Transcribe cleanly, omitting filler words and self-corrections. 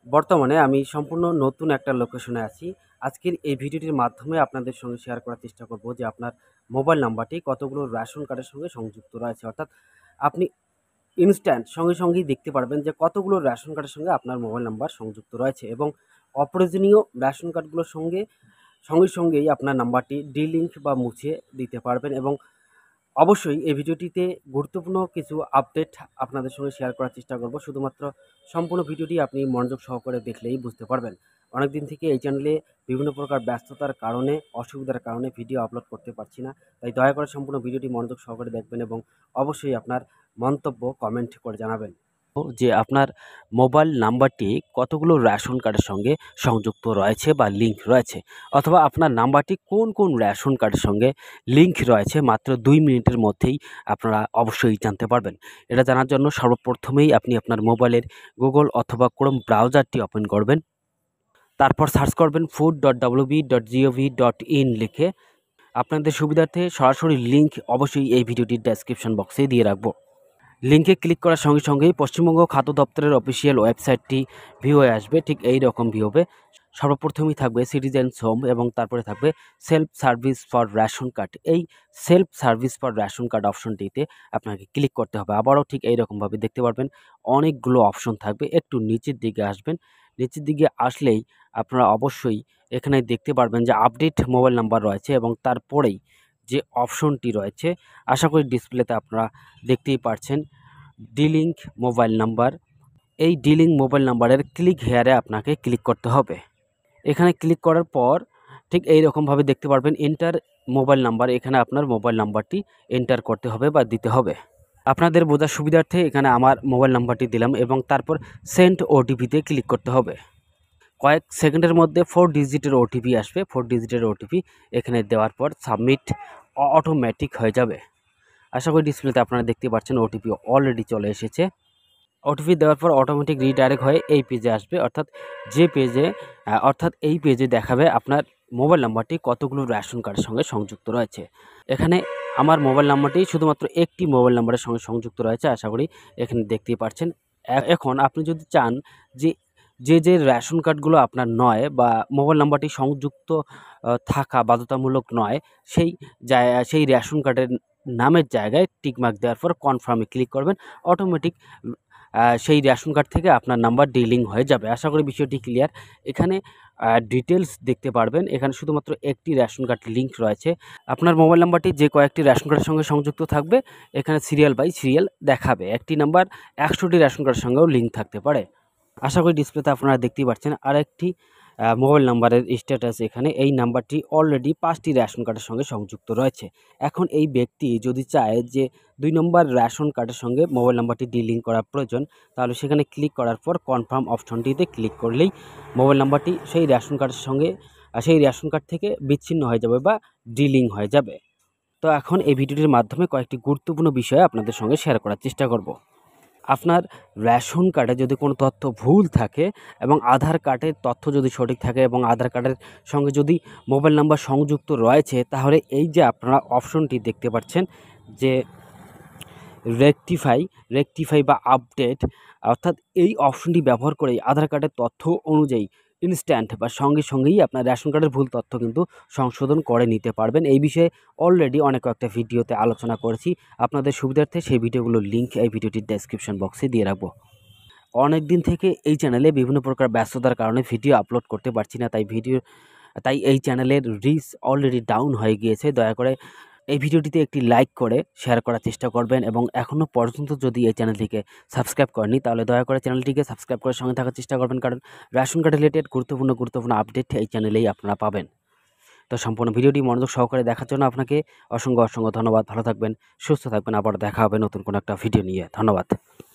বর্তমানে আমি সম্পূর্ণ নতুন একটা লোকেশনে আছি। আজকের এই ভিডিওটির মাধ্যমে আপনাদের সঙ্গে শেয়ার করার চেষ্টা করব যে আপনার মোবাইল নাম্বারটি কতগুলো রেশন কার্ডের সঙ্গে সংযুক্ত রয়েছে। অর্থাৎ আপনি ইনস্ট্যান্ট সঙ্গেই দেখতে পারবেন যে কতগুলো রেশন কার্ডের সঙ্গে আপনার মোবাইল নাম্বার সংযুক্ত রয়েছে এবং অপ্রয়োজনীয় রেশন কার্ডগুলোর সঙ্গেই আপনার নাম্বারটি ডিলিংক বা মুছে দিতে পারবেন এবং অবশ্যই এই ভিডিওটিতে গুরুত্বপূর্ণ কিছু আপডেট আপনাদের সঙ্গে শেয়ার করার চেষ্টা করব। শুধুমাত্র সম্পূর্ণ ভিডিওটি আপনি মনোযোগ সহকারে দেখলেই বুঝতে পারবেন। অনেকদিন থেকে এই চ্যানেলে বিভিন্ন প্রকার ব্যস্ততার কারণে, অসুবিধার কারণে ভিডিও আপলোড করতে পারছি না। তাই দয়া করে সম্পূর্ণ ভিডিওটি মনোযোগ সহকারে দেখবেন এবং অবশ্যই আপনার মন্তব্য কমেন্ট করে জানাবেন যে আপনার মোবাইল নাম্বারটি কতগুলো রেশন কার্ডের সঙ্গে সংযুক্ত রয়েছে বা লিঙ্ক রয়েছে, অথবা আপনার নাম্বারটি কোন কোন রেশন কার্ডের সঙ্গে লিঙ্ক রয়েছে মাত্র 2 মিনিটের মধ্যেই আপনারা অবশ্যই জানতে পারবেন। এটা জানার জন্য সর্বপ্রথমেই আপনি আপনার মোবাইলের গুগল অথবা ক্রোম ব্রাউজারটি ওপেন করবেন। তারপর সার্চ করবেন food.wb.gov.in লিখে। আপনাদের সুবিধার্থে সরাসরি লিঙ্ক অবশ্যই এই ভিডিওটির ডেসক্রিপশন বক্সে দিয়ে রাখবো। লিঙ্কে ক্লিক করার সঙ্গেই পশ্চিমবঙ্গ খাদ্য দপ্তরের অফিসিয়াল ওয়েবসাইটটি ভিউ হয়ে আসবে। ঠিক এই রকম ভিউ হবে। সর্বপ্রথমেই থাকবে সিটিজেন্স হোম এবং তারপরে থাকবে self service for ration card. এই self service for ration card অপশনটিতে আপনাকে ক্লিক করতে হবে। আবারও ঠিক এই রকমভাবে দেখতে পারবেন অনেকগুলো অপশন থাকবে। একটু নিচের দিকে আসবেন। নিচের দিকে আসলেই আপনারা অবশ্যই এখানে দেখতে পারবেন যে আপডেট মোবাইল নাম্বার রয়েছে এবং তারপরেই যে অপশনটি রয়েছে, আশা করি ডিসপ্লেতে আপনারা দেখতেই পারছেন, ডিলিংক মোবাইল নাম্বার। এই ডিলিংক মোবাইল নাম্বারের ক্লিক হেয়ারে আপনাকে ক্লিক করতে হবে। এখানে ক্লিক করার পর ঠিক এই রকমভাবে দেখতে পারবেন এন্টার মোবাইল নাম্বার। এখানে আপনার মোবাইল নাম্বারটি এন্টার করতে হবে বা দিতে হবে। আপনাদের বোঝার সুবিধার্থে এখানে আমার মোবাইল নাম্বারটি দিলাম এবং তারপর সেন্ড ওটিপিতে ক্লিক করতে হবে। কয়েক সেকেন্ডের মধ্যে 4 ডিজিটের ওটিপি আসবে। 4 ডিজিটের ওটিপি এখানে দেওয়ার পর সাবমিট অটোমেটিক হয়ে যাবে। আশা করি ডিসপ্লেতে আপনারা দেখতে পাচ্ছেন ওটিপি অলরেডি চলে এসেছে। ওটিপি দেওয়ার পর অটোমেটিক রিডাইরেক্ট হয়ে এই পেজে আসবে, অর্থাৎ এই পেজে দেখাবে আপনার মোবাইল নাম্বারটি কতগুলো রেশন কার্ডের সঙ্গে সংযুক্ত রয়েছে। এখানে আমার মোবাইল নাম্বারটি শুধুমাত্র একটি মোবাইল নাম্বারের সঙ্গে সংযুক্ত রয়েছে, আশা করি এখানে দেখতেই পাচ্ছেন। এখন আপনি যদি চান যে রেশন কার্ডগুলো আপনার নয় বা মোবাইল নাম্বারটি সংযুক্ত থাকা বাধ্যতামূলক নয়, সেই রেশন কার্ডের নামের জায়গায় টিকমার্ক দেওয়ার পর কনফার্মে ক্লিক করবেন। অটোমেটিক সেই রেশন কার্ড থেকে আপনার নাম্বার ডিলিং হয়ে যাবে। আশা করি বিষয়টি ক্লিয়ার। এখানে ডিটেলস দেখতে পারবেন। এখানে শুধুমাত্র একটি রেশন কার্ড লিঙ্ক রয়েছে। আপনার মোবাইল নাম্বারটি যে কয়েকটি রেশন কার্ডের সঙ্গে সংযুক্ত থাকবে, এখানে সিরিয়াল বাই সিরিয়াল দেখাবে। একটি নাম্বার 100টি রেশন কার্ডের সঙ্গেও লিঙ্ক থাকতে পারে। আশা করি ডিসপ্লেতে আপনারা দেখতেই পাচ্ছেন আরেকটি মোবাইল নাম্বারের স্ট্যাটাস। এখানে এই নাম্বারটি অলরেডি 5টি রেশন কার্ডের সঙ্গে সংযুক্ত রয়েছে। এখন এই ব্যক্তি যদি চায় যে 2 নম্বর রেশন কার্ডের সঙ্গে মোবাইল নাম্বারটি ডিলিংক করা প্রয়োজন, তাহলে সেখানে ক্লিক করার পর কনফার্ম অপশনটিতে ক্লিক করলেই মোবাইল নাম্বারটি সেই রেশন কার্ড থেকে বিচ্ছিন্ন হয়ে যাবে বা ডিলিং হয়ে যাবে। তো এখন এই ভিডিওটির মাধ্যমে কয়েকটি গুরুত্বপূর্ণ বিষয় আপনাদের সঙ্গে শেয়ার করার চেষ্টা করব। আপনার রেশন কার্ডে যদি কোনো তথ্য ভুল থাকে এবং আধার কার্ডের তথ্য যদি সঠিক থাকে এবং আধার কার্ডের সঙ্গে যদি মোবাইল নাম্বার সংযুক্ত রয়েছে, তাহলে এই যে আপনারা অপশনটি দেখতে পাচ্ছেন যে রেকটিফাই বা আপডেট, অর্থাৎ এই অপশনটি ব্যবহার করেই আধার কার্ডের তথ্য অনুযায়ী ইনস্ট্যান্ট বা সঙ্গেই আপনার রেশন কার্ডের ভুল তথ্য কিন্তু সংশোধন করে নিতে পারবেন। এই বিষয়ে অলরেডি অনেক কয়েকটা ভিডিওতে আলোচনা করেছি। আপনাদের সুবিধার্থে সেই ভিডিওগুলোর লিঙ্ক এই ভিডিওটির ডেসক্রিপশন বক্সে দিয়ে রাখবো। অনেক দিন থেকে এই চ্যানেলে বিভিন্ন প্রকার ব্যস্ততার কারণে ভিডিও আপলোড করতে পারছি না, তাই এই চ্যানেলের রিচ অলরেডি ডাউন হয়ে গিয়েছে। দয়া করে এই ভিডিওটিতে একটি লাইক করে শেয়ার করার চেষ্টা করবেন এবং এখনও পর্যন্ত যদি এই চ্যানেলটিকে সাবস্ক্রাইব করেনি, তাহলে দয়া করে চ্যানেলটিকে সাবস্ক্রাইব করে সঙ্গে থাকার চেষ্টা করবেন, কারণ রেশন কার্ড রিলেটেড গুরুত্বপূর্ণ আপডেট এই চ্যানেলেই আপনারা পাবেন। তো সম্পূর্ণ ভিডিওটি মনোযোগ সহকারে দেখার জন্য আপনাকে অসংখ্য ধন্যবাদ। ভালো থাকবেন, সুস্থ থাকবেন। আবার দেখা হবে নতুন কোনো একটা ভিডিও নিয়ে। ধন্যবাদ।